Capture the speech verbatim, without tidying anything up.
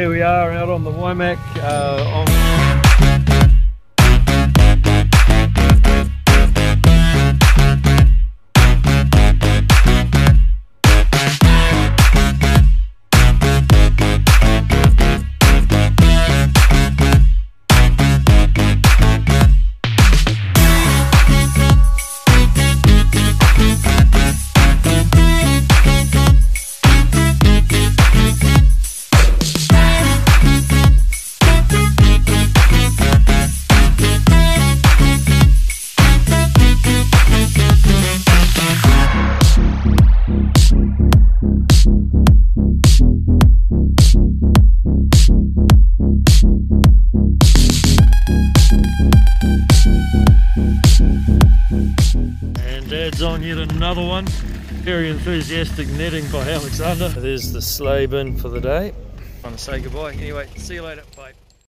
Here we are out on the Waimak. Uh, on Dad's on yet another one. Very enthusiastic netting by Alexander. There's the sleigh bin for the day. Time to say goodbye. Anyway, see you later. Bye.